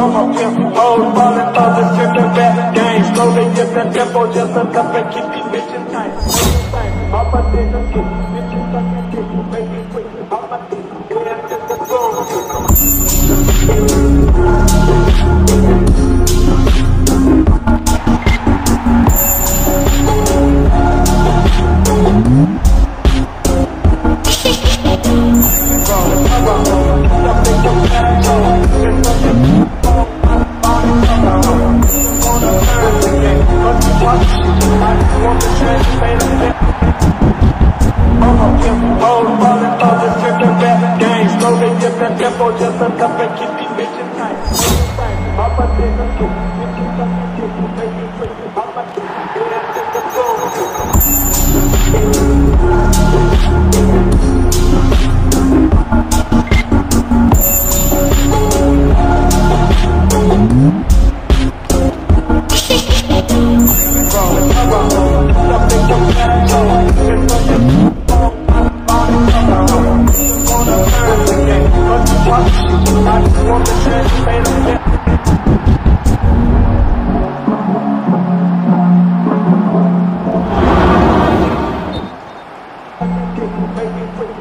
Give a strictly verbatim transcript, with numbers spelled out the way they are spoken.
I'm a pimp, hoes falling off the circuit back game. Slowly get that tempo just enough to keep these bitches tight. All my niggas get bitches sucking dick, make me quick. All my niggas get into the zone. Tempo just enough to keep these bitches tight. All my niggas get bitches sucking dick, make me quick. All my niggas get into the zone. Make me quick.